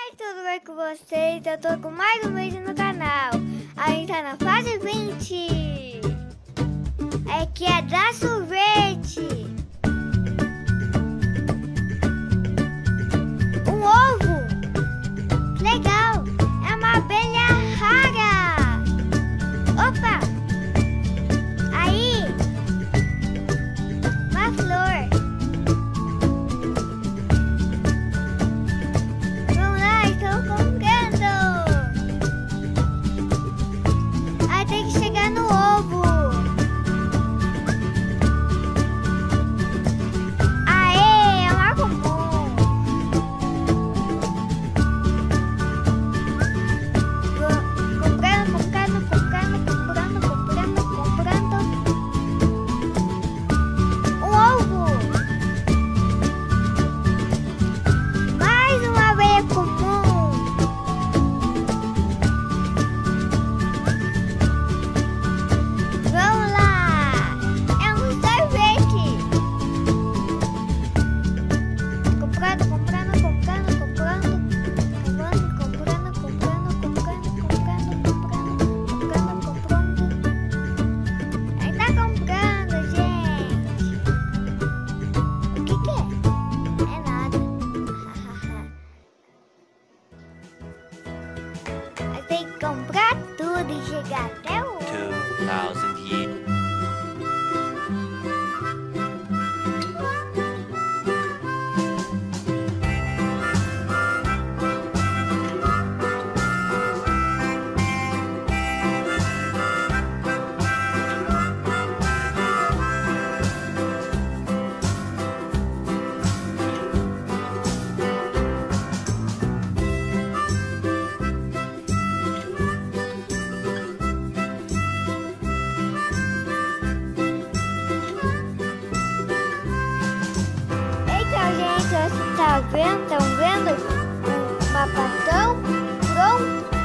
Oi, tudo bem com vocês? Eu tô com mais um vídeo no canal. A gente tá na fase 20. É que é dar sorvete. Um ovo. Legal. É uma abelha rara. Opa. Aí. Uma flor. Tem que chegar no ovo. Aê, é uma comum. Comprando. Um ovo. Mais uma abelha comum. Tem que comprar tudo e chegar até o 2000 years. Vocês estão vendo um mapatão pronto?